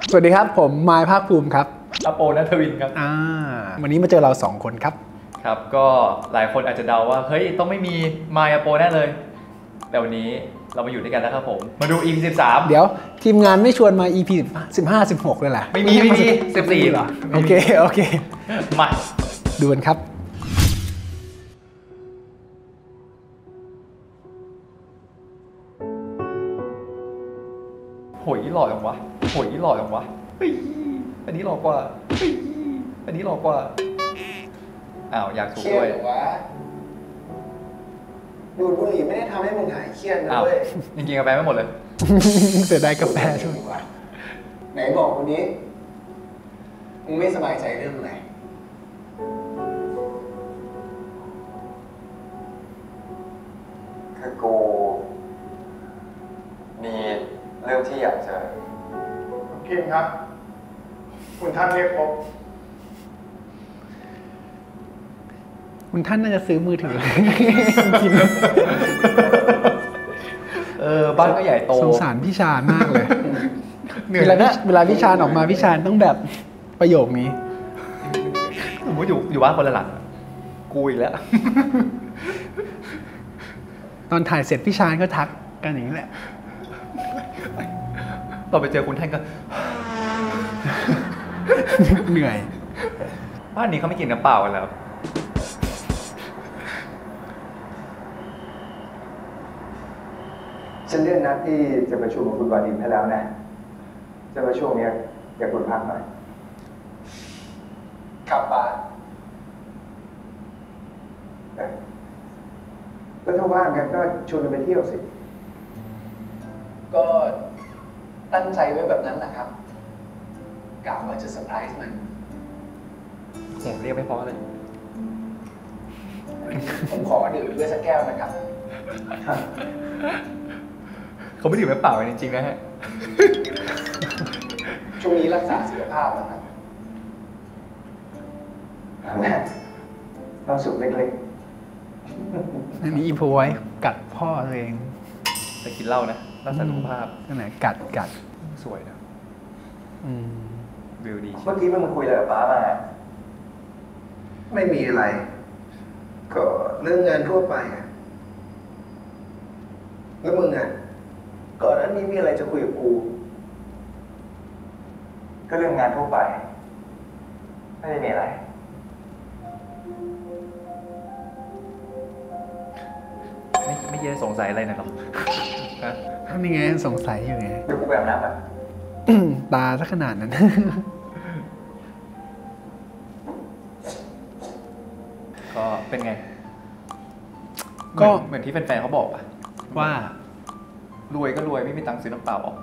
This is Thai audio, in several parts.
สวัสดีครับผมมายภาคภูมิครับอโปนัทวินครับวันนี้มาเจอเรา2คนครับครับก็หลายคนอาจจะเดาว่าเฮ้ยต้องไม่มีมายอโปแน่เลยแต่วันนี้เรามาอยู่ด้วยกันแล้วครับผมมาดู EP 13 เดี๋ยวทีมงานไม่ชวนมา EP 15 16เลยแหละไม่มี14 เหรอโอเคมาดูกันครับโหยหล่อจังวะเฮ้ยอันนี้หล่อกว่าเฮ้ยอันนี้หล่อกว่าอ้าวอยากถูกด้วยดูดบุหรี่ไม่ได้ทำให้มึงหายเครียดนะเว้ยจริงๆกาแฟไม่หมดเลยเสียดายกาแฟช่วยไหนบอกวันนี้มึงไม่สบายใจเรื่องอะไรคือกูมีเรื่องที่อยากจะกินครับคุณท่านเรียกพบคุณท่านน่าจะซื้อมือถือกินบ้านก็ใหญ่โตสงสารพี่ชาญมากเลยเวลาพี่ชาญออกมาพี่ชาญต้องแบบประโยคนี้สมมติอยู่บ้านคนละหลังกูอีกแล้วตอนถ่ายเสร็จพี่ชาญก็ทักกันอย่างนี้แหละเราไปเจอคุณท่านก็เหนื่อยบ้านนี้เขาไม่กินน้ำเปล่ากันแล้วฉันเลื่อนนัดที่จะประชุมกับคุณวาดิมให้แล้วนะจะมาช่วงนี้อยากคุณพักหน่อยขับบ้านแล้วถ้าว่างกันก็ชวนกันไปเที่ยวสิก็ตั้งใจไว้แบบนั้นแหละครับกะว่าจะเซอร์ไพรส์มันผมเรียกไม่พอเลยผมขอดื่มด้วยสักแก้วนะครับเขาไม่ดื่มน้ำเปล่าจริงๆนะฮะช่วงนี้รักษาสุขภาพแล้วครับความสุขเล็กๆอันนี้อีโพไว้กัดพ่อตัวเองแต่กินเหล้านะรักษาสุขภาพนั่นแหละกัดสวยนะวิวดีเมื่อกี้มึงคุยอะไรกับป้ามาไม่มีอะไรก็เรื่องงานทั่วไปแล้วมึงอ่ะก่อนหน้านี้มีอะไรจะคุยกับกูก็เรื่องงานทั่วไปไม่ได้มีอะไรไม่เยอะสงสัยอะไรนะหรอนี่ไงสงสัยอยู่ไงเดี๋ยวกูแบบน้ำอ่ะตาสักขนาดนั้นก็เป็นไงก็เหมือนที่แฟนๆเขาบอกป่ะว่ารวยก็รวยไม่มีตังค์ซื้อน้ำเปล่าออก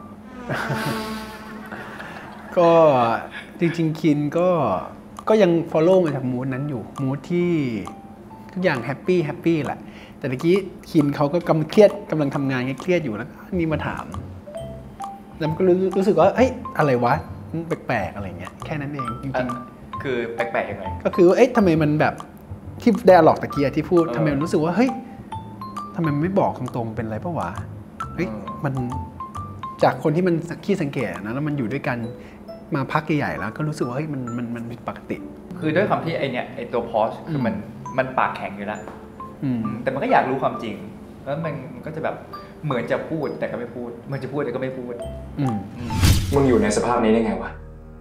ก็จริงๆคินก็ยัง follow มาจากมูดนั้นอยู่มูดที่ทุกอย่างแฮปปี้แหละแต่ตะกี้คินเขาก็กำลังทำงานเครียดอยู่แล้วนี่มาถามแล้วมันก็รู้สึกว่าเอ้ยอะไรวะแปลกๆอะไรเงี้ยแค่นั้นเองจริงๆคือแปลกๆยังไงก็คือเอ้ยทำไมมันแบบที่ไดอะล็อกตะกี้ที่พูดทำไมมันรู้สึกว่าเฮ้ยทำไมมันไม่บอกตรงๆเป็นไรปะวะเฮ้ยมันจากคนที่มันขี้สังเกตนะแล้วมันอยู่ด้วยกันมาพักใหญ่ๆแล้วก็รู้สึกว่าเฮ้ยมันผิดปกติคือด้วยคำที่ไอตัวพอสคือมันปากแข็งอยู่แล้วแต่มันก็อยากรู้ความจริงแล้วมันก็จะแบบเหมือนจะพูดแต่ก็ไม่พูดเหมือนจะพูดแต่ก็ไม่พูดมึงอยู่ในสภาพนี้ได้ไงวะ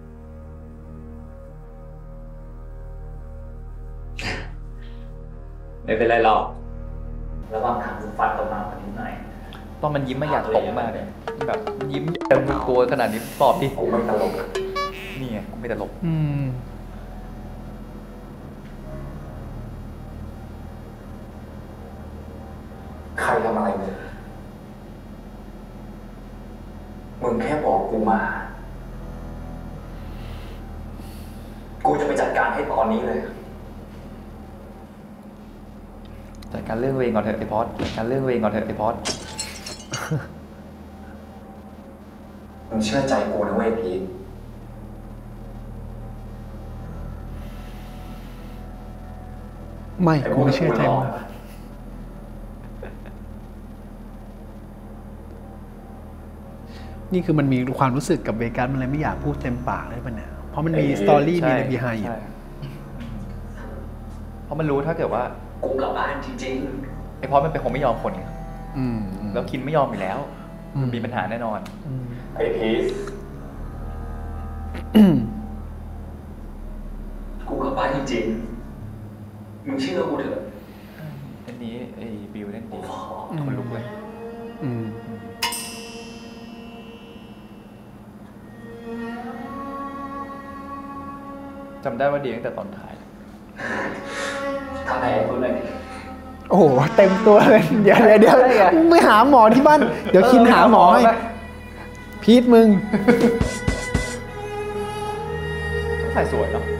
ไม่เป็นไรหรอกระวังถังฟันตกมาคนนิดหน่อยตอนมันยิ้มไม่อยากตกมากเลยแบบยิ้มเต็มตัวขนาดนี้ตอบดิผมไม่ตลกนี่ไงกูไม่ตลกใครทำอะไรมึงแค่บอกกูมากูจะไปจัดการให้ตอนนี้เลยจัดการเรื่องเวงก่อนเถอะไอพอดจัดการเรื่องเวงก่อนเถอะไอพอดมึงเชื่อใจกูนะเว้ยพีทไม่กูไม่เชื่อใจมึงนี่คือมันมีความรู้สึกกับเวกัสมันเลยไม่อยากพูดเต็มปากเลยป่ะเนี่ยเพราะมันมีสตอรี่มีอะไรบีไฮอยู่เพราะมันรู้ถ้าเกิดว่ากูกลับบ้านจริงๆไอ้พอมันเป็นคงไม่ยอมคนแล้วคินไม่ยอมอยู่แล้วมีปัญหาแน่นอนไอ้พีซกูกลับบ้านจริงๆมึงเชื่อกูเถอะอันนี้ไอ้บิวเล่นดีคนลุกเลยจำได้ว่าดีตั้งแต่ตอนถ่ายทำไมไอ้คนเลยโอ้โหเต็มตัวเลยเดี๋ยวไม่หาหมอที่บ้านเดี๋ยวคินหาหมอให้พีทมึงถ่ายสวยเนาะ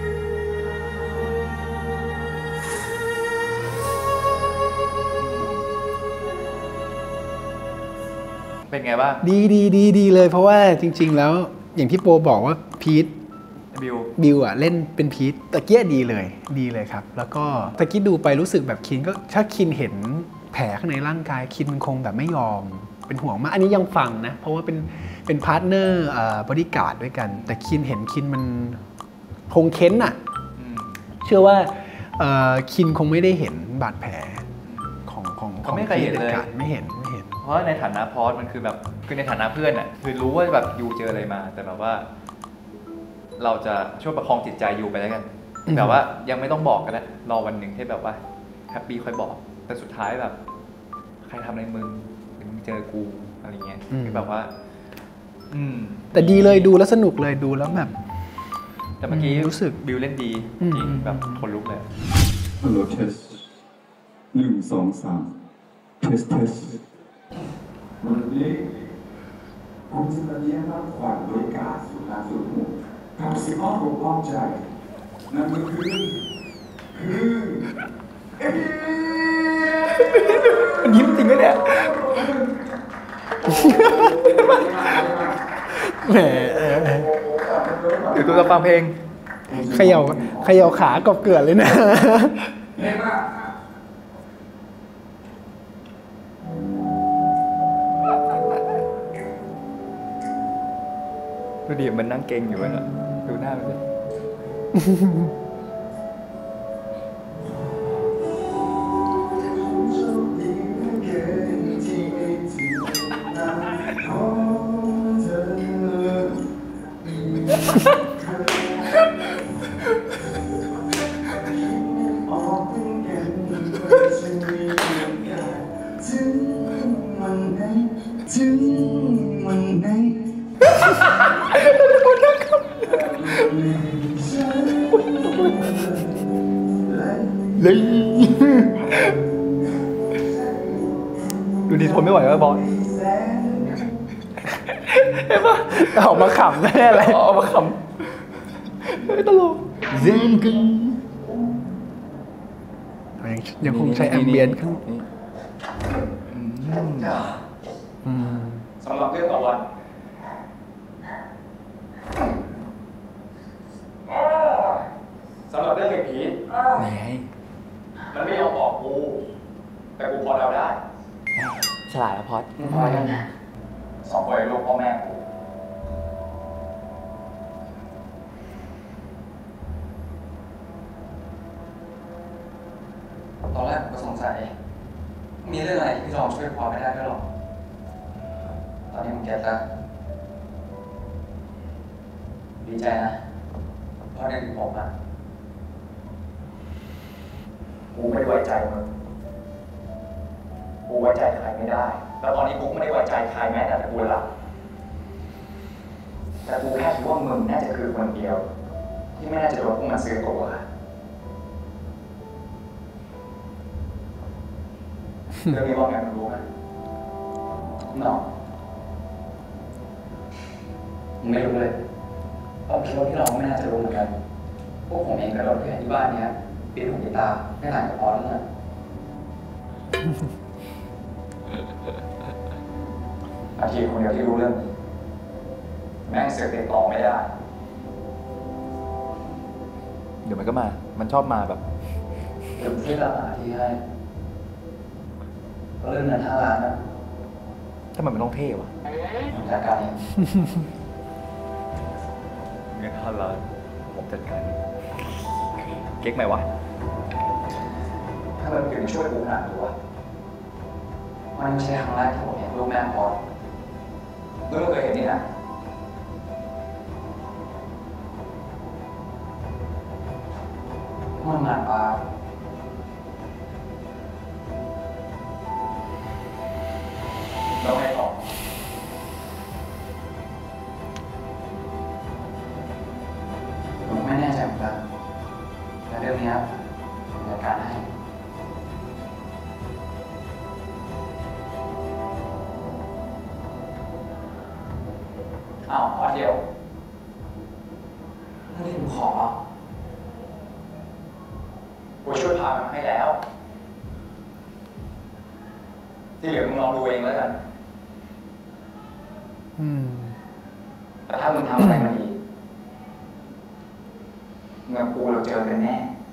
เป็นไงบ้างดีเลยเพราะว่าจริงๆแล้วอย่างที่โปบอกว่าพีทบิวอ่ะเล่นเป็นพีทตะเกียดีเลยครับแล้วก็ตะกี้ดูไปรู้สึกแบบคินก็ถ้าคินเห็นแผลข้างในร่างกายคินคงแบบไม่ยอมเป็นห่วงมากอันนี้ยังฟังนะเพราะว่าเป็นพาร์ทเนอร์บอดี้การ์ดด้วยกันแต่คินเห็นคินมันคงเค้นอ่ะเชื่อว่าคินคงไม่ได้เห็นบาดแผลของไม่เคยเห็นเลยไม่เห็นเพราะในฐานะพอสมันคือแบบคือในฐานะเพื่อนอ่ะคือรู้ว่าแบบยูเจออะไรมาแต่แบบว่าเราจะช่วยประคองจิตใจอยู่ไปแล้วกันแบบว่ายังไม่ต้องบอกกันนะรอวันหนึ่งที่แบบว่าแฮปปี้ค่อยบอกแต่สุดท้ายแบบใครทำอะไรมึงเจอกูอะไรเงี้ยแบบว่าแต่ดีเลยดูแล้วสนุกเลยดูแล้วแบบแต่เมื่อกี้รู้สึกบิวเล่นดีจริงแบบคนลุกเลยฮัลโหลเทส1 2 3เทสวันนี้ผมจะมาเลี้ยงรับขวัญบริการสุดท้ายสุดหัวกับสิ่งอ้อมอกอ้อมใจนั่นก็คือยิ้มจริงไหมเนี่ยแหมเดี๋ยวตัวจะฟังเพลงเขย่าขากบเกลือนเลยนะดูดิมันนั่งเก่งอยู่นะดูหน้ามันดิดูดิทนไม่ไหวแล้วบอสเห็นปะออกมาขำแน่อะไรออกมาขำไม่ตลกเซนกันยังคงใช้แอมเบียนข้างสำหรับเรื่องต่อวันสำหรับเรื่องไอ้ผีมันไม่ยอมบอกกูแต่กูพอเดาได้ฉลาดแล้วพอดพอยัง2 คนลูกพ่อแม่กูตอนแรกกูสงสัยมีเรื่องอะไรที่เราช่วยพอไม่ได้ด้วยหรอตอนนี้มึงเก็ตแล้วดีใจนะเพราะในผมอะกูไม่ไว้ใจมึงกูไว้ใจใครไม่ได้แล้วตอนนี้กูไม่ได้ไว้ใจใครแม้แต่กูละแต่กูแค่คิดว่ามึงน่าจะคือคนเดียวที่ไม่น่าจะโดนพวกมันซื้อตัวเรื่องนี้ว่าไงมึงรู้ไหมน้องมึงไม่รู้เลยผมคิดว่าที่เราไม่น่าจะรู้เหมือนกันพวกผมเองกับเราที่อยู่ที่บ้านเนี้ยปิดหูปิดตาไม่ต่างกับพอแล้วนะอาทิตย์คนเดียวที่รู้เรื่องนี้แม่งเสือกติดต่อไม่ได้เดี๋ยวมันก็มามันชอบมาแบบเดี๋ยวช่วยตามหาที่ให้เรื่องเงิน5 ล้านนะทำไมมันต้องเท่วะจัดการเองเงิน5 ล้านผมจัดการเก๊กไหมวะถ้ามันถึงช่วยกูขนาดนี้วะมันไม่ใช่ครั้งแรกที่ผมเห็นลูกแม่พอดลูกเคยเห็นนี่นะมันหนาปลาแล้วไงต่อผมไม่แน่ใจเหมือนกันแต่เรื่องนี้ผมจัดการให้อ้าวเดี๋ยวนั่นที่ผมขอกูช่วยพามันให้แล้ว ที่เหลือมึงลองดูเองแล้วกัน แต่ถ้ามึงทำอะไรมาอีกเมื่อกูเราเจอกันแน่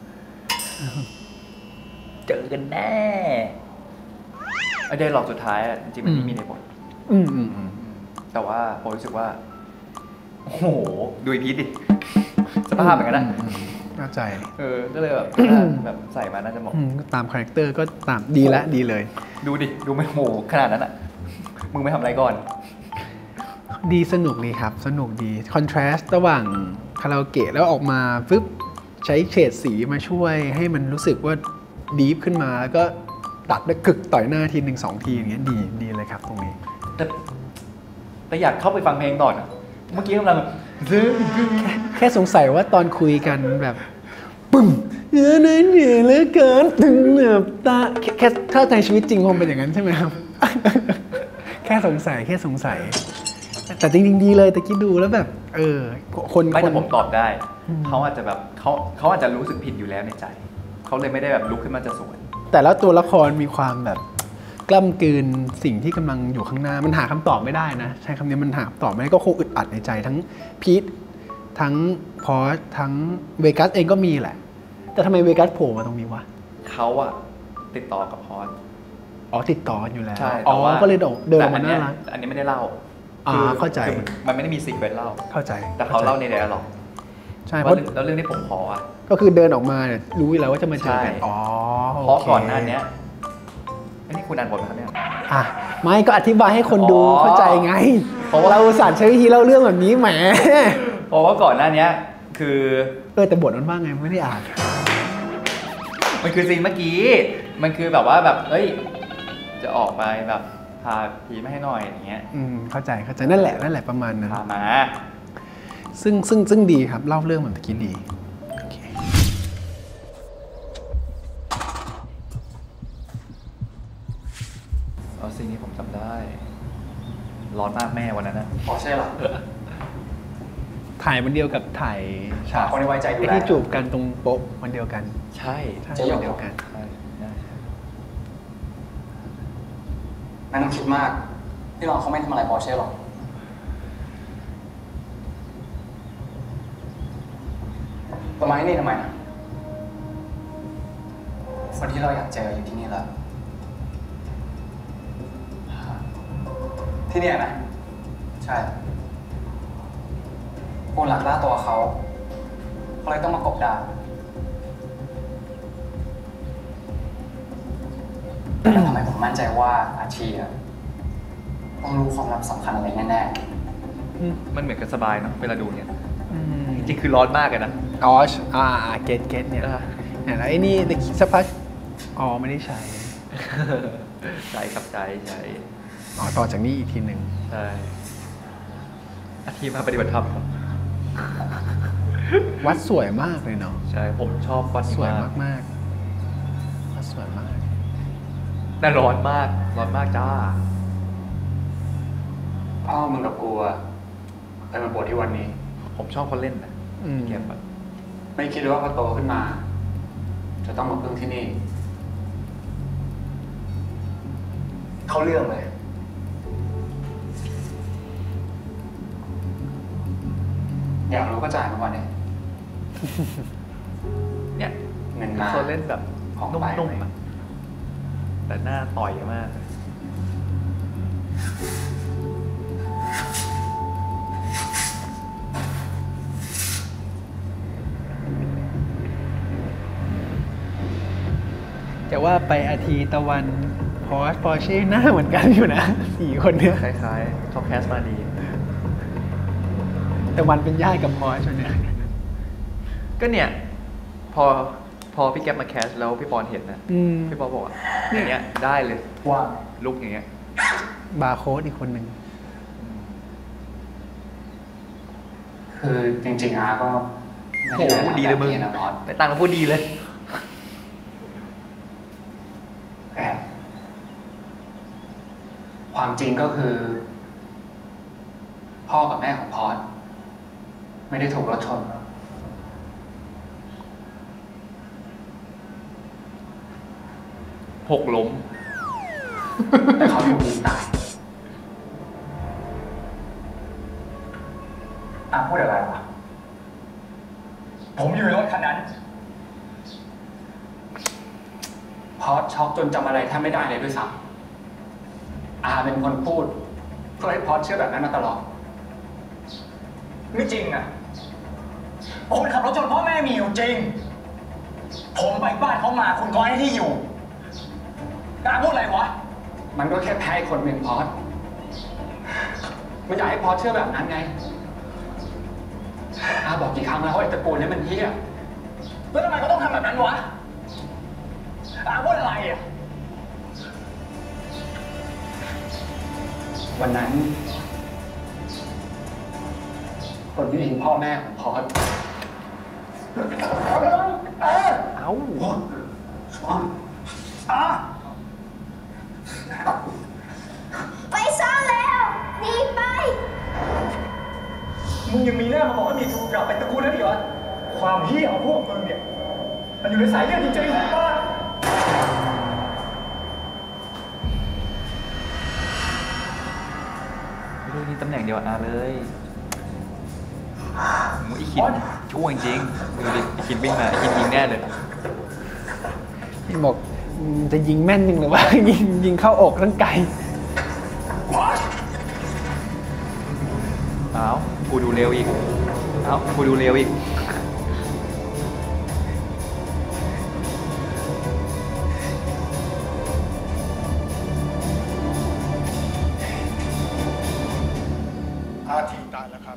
เจอกันแน่ไอเดนหลอกสุดท้ายอะจริงๆมันไม่มีในบทแต่ว่าผมรู้สึกว่า โอ้โห ดูอีพีดิ สภาพเหมือนกันนะเข้าใจก็เลยแบบ แบบใส่มาน่าจะเหมาะตามคาแรคเตอร์ก็ตามดีแล้วดีเลยดูดิ ดูไม่โหขนาดนั้นอ่ะ มึงไม่ทำอะไรก่อนดีสนุกดีครับ สนุกดีคอนทราสต์ระหว่างคาราโอเกะแล้วออกมาปึ๊บใช้เฉดสีมาช่วยให้มันรู้สึกว่าดีฟขึ้นมาแล้วก็ตัดด้วยกึกต่อยหน้าที1-2 ทีอย่างเงี้ยดีเลยครับตรงนี้แต่อยากเข้าไปฟังเพลงก่อนอะเมื่อกี้กำลังแค่สงสัยว่าตอนคุยกันแบบปึ้มเหนื่อยเหนื่อยเหลือเกินตึงเหนือบตาแค่ถ้าในชีวิตจริงคงเป็นอย่างนั้นใช่ไหมครับ แค่สงสัยแต่จริงๆดีเลยแต่คิดดูแล้วแบบคนไม่แต่ผมตอบได้ เขาอาจจะแบบเขาอาจจะรู้สึกผิดอยู่แล้วในใจ เขาเลยไม่ได้แบบลุกขึ้นมาจะสวนแต่แล้วตัวละครมีความแบบกล้ำกลืนสิ่งที่กำลังอยู่ข้างหน้ามันหาคำตอบไม่ได้นะใช้คำนี้มันหาคำตอบไม่ได้ก็คงอึดอัดในใจทั้งพีททั้งพอสทั้งเวกัสเองก็มีแหละแต่ทำไมเวกัสโผล่มาตรงนี้วะเขาอะติดต่อกับพอสติดต่ออยู่แล้วใช่แต่ว่าก็เลยเดินออกมาแต่น่ารักอันนี้ไม่ได้เล่าเข้าใจคือมันไม่ได้มีซีเควนต์เล่าเข้าใจแต่เขาเล่าในไดอะล็อกใช่เพว่าราะแล้วเรื่องที่ผมขออะก็คือเดินออกมาเนี่ยรู้อยู่แล้วว่าจะมาเจอกันใช่โอเคเพราะก่อนหน้านี้อันนี้คุณอ่านบทไหมครับเนี่ยไม่ก็อธิบายให้คนดูอ๋อเข้าใจไงเพราะว่าเราอุตส่าห์ใช้วิธีเล่าเรื่องแบบนี้แหมเพราะว่าก่อนหน้านี้คือแต่บทมันว่าไงไม่ได้อ่านมันคือซีนเมื่อกี้ มันคือแบบว่าแบบเอ้ย จะออกไปแบบพาผีมาให้หน่อยอย่างเงี้ยเข้าใจนั่นแหละประมาณนั้นพามาซึ่งดีครับเล่าเรื่องเหมือนตะกี้ดีโอเคซีนนี้ผมจำได้ ร้อนมากแม่วันนั้นนะพอใช่หรอถ่ายวันเดียวกับถ่ายฉากคนที่ไว้ใจดูแลที่จูบกันตรงโป๊ะวันเดียวกันใช่จะยอมวันเดียวกันใช่ใช่ไม่ต้องคิดมากพี่รองเขาไม่ทำอะไรพอใช่หรอกต้นไม้นี่ทำไมนะคนที่เราอยากเจออยู่ที่นี่แล้วที่เนี่ยนะ ใช่คนหลักล่าตัวเขาเลยต้องมากบดานแล้วทำไมผมมั่นใจว่าอาชีอะต้องรู้ความลับสำคัญอะไรแน่ๆมันเหมือนกับสบายเนาะเวลาดูเนี่ย จริงๆคือร้อนมากเลยนะเก็ตเนี่ยแล้วไอ้นี่สักพักไม่ได้ใช้ใจกับใจใจต่อจากนี้อีกทีหนึ่งใช่อาทีมาปฏิบัติธรรมครับวัดสวยมากเลยเนาะใช่ ผมชอบวัดสนี้วยมากมากวัดสวยมากแต่ร้อนมาก ร้อนมากจ้าพ่อมึงกับกูอะเคยมาบวชที่วันนี้ผมชอบคนเล่นนะเก็บแบบไม่คิดว่าพอโตขึ้นมา จะต้องมาพึ่งที่นี่ เข้าเรื่องเลย อยากรู้ก็จ่ายมาก่อนเนี่ยเนี่ยเงินมาเขาเล่นแบบของนุ่ไปมๆอะแต่หน้าต่อยมากว่าไปอาทีตะวันพอร์เช่หน้าเหมือนกันอยู่นะ4 คนเนี้ยคล้ายๆเขาแคสมาดีตะวันเป็นญาติกับพอร์ชเนี่ยก็เนี่ยพอพี่แก๊ปมาแคสแล้วพี่ปอนเห็นนะพี่ปอนบอกว่าอย่างเงี้ยได้เลยว่าลุกอย่างเงี้ยบาร์โค้ดอีกคนหนึ่งคือจริงๆอาก็โหพูดดีเลยมึงนะพอดไปตังค์ก็พูดดีเลยแต่ความจริงก็คือ พ่อกับแม่ของพอดไม่ได้ถูกรถชนหกล้มแต่เขาถูกยิงตายพูดอะไรวะ ผมอยู่ในรถคันนั้น พอดช็อกจนจำอะไรแทบไม่ได้เลยด้วยซ้ำเป็นคนพูดเพื่อให้พอดเชื่อแบบนั้นมาตลอด ไม่จริงอ่ะคนขับรถชนพ่อแม่มีอยู่จริง ผมไปบ้านเขามาคุณก้อยที่อยู่พูดอะไรวะ มันก็แค่แพ้คนเป็นพอดไม่อยากให้พอดเชื่อแบบนั้นไงบอกกี่ครั้งแล้วว่าไอ้ตระกูลนี้มันเฮี้ยแล้วทำไมเขาต้องทำแบบนั้นวะพูดอะไรอ่ะวันนั้นคนที่ยิงพ่อแม่ของพอดเอ้าไปซ่อนแล้วหนีไปมึงยังมีหน้ามาบอกว่ามีถูกกลับไปตระกูลนั้นอีกเหรอความเหี้ยของพวกมึงเนี่ยมันอยู่ในสายเลือดจริงๆป่ะเรื่องนี้ตำแหน่งเดียวกับอาเลยมึงอีคิดช่วยจริงดูดิอีคิดวิ่งมาอีคิดยิงแน่เลยพี่บอกจะยิงแม่นจริงหรือว่า ยิงเข้าอกทั้งไกลเอ้ากูดูเร็วอีก เอ้ากูดูเร็วอีกอาทีตายแล้วครับ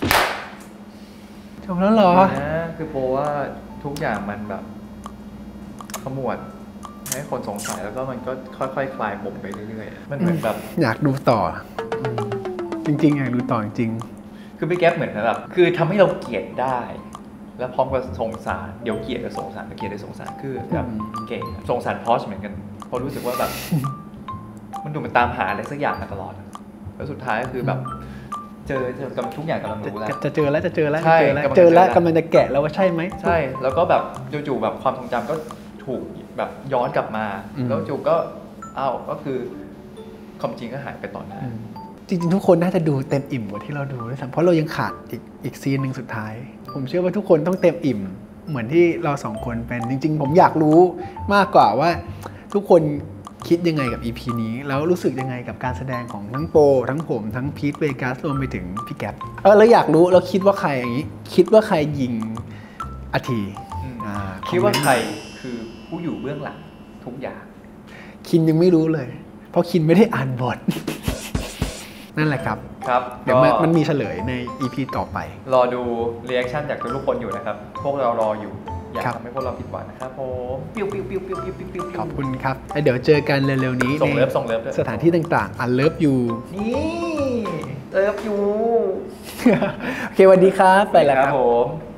จบแล้วเหรอนะคือโปว่าทุกอย่างมันแบบขมวดให้คนสงสัยแล้วก็มันก็ค่อยๆคลายปมไปเรื่อยๆ มันเหมือนแบบอยากดูต่อจริงๆอยากดูต่อจริงคือพี่แก๊ปเหมือนแบบคือทำให้เราเกลียดได้ แล้วพร้อมกับสงสารเดี๋ยวเกลียดกับสงสารเดี๋ยวเกลียดกับสงสารคือแบบเก่งสงสารพอชเหมือนกันเพราะรู้สึกว่าแบบ มันดูมันตามหาอะไรสักอย่างมาตลอดแล้วสุดท้ายก็คือแบบ เจอกำทุกอย่างกำลังรู้แล้วจะเจอแล้วใช่เจอแล้วกำลังจะแกะแล้วว่าใช่ไหมใช่แล้วก็แบบจู่ๆแบบความทรงจำก็ถูกแบบย้อนกลับมา แล้วจู่ก็ก็คือความจริงก็หายไปต่อหน้าจริงๆทุกคนน่าจะดูเต็มอิ่มกว่าที่เราดูด้วยซ้ำเพราะเรายังขาดอีกซีนหนึ่งสุดท้าย ผมเชื่อว่าทุกคนต้องเต็มอิ่ม เหมือนที่เราสองคนเป็นจริงๆผมอยากรู้มากกว่าว่าทุกคนคิดยังไงกับ EP นี้แล้วรู้สึกยังไงกับการแสดงของทั้งโปทั้งผมทั้งพีทเวกัสรวมไปถึงพี่แก๊ปแล้วอยากรู้แล้วคิดว่าใครอย่างนี้คิดว่าใครยิงอาทีคิดว่าใครคือผู้อยู่เบื้องหลังทุกอย่างคินยังไม่รู้เลย เพราะคินไม่ได้อ่านบท นั่นแหละครับครับเดี๋ยวมันมีเฉลยใน EP ต่อไปรอดูรีแอคชั่นจากทุกคนอยู่นะครับ พวกเรารออยู่ อยากครับทำให้พวกเราผิดหวังนะครับผมปิ้วปิ้วปิ้วปิ้วปิ้วปิ้วปิ้วขอบคุณครับแล้วเดี๋ยวเจอกันเร็วๆนี้ส่งเลิฟในส่งเลิฟด้วยสถานที่ต่างๆ I love you นี่เลิฟอยู่โอเคสวัสดีครับ ไปแล้วครับผม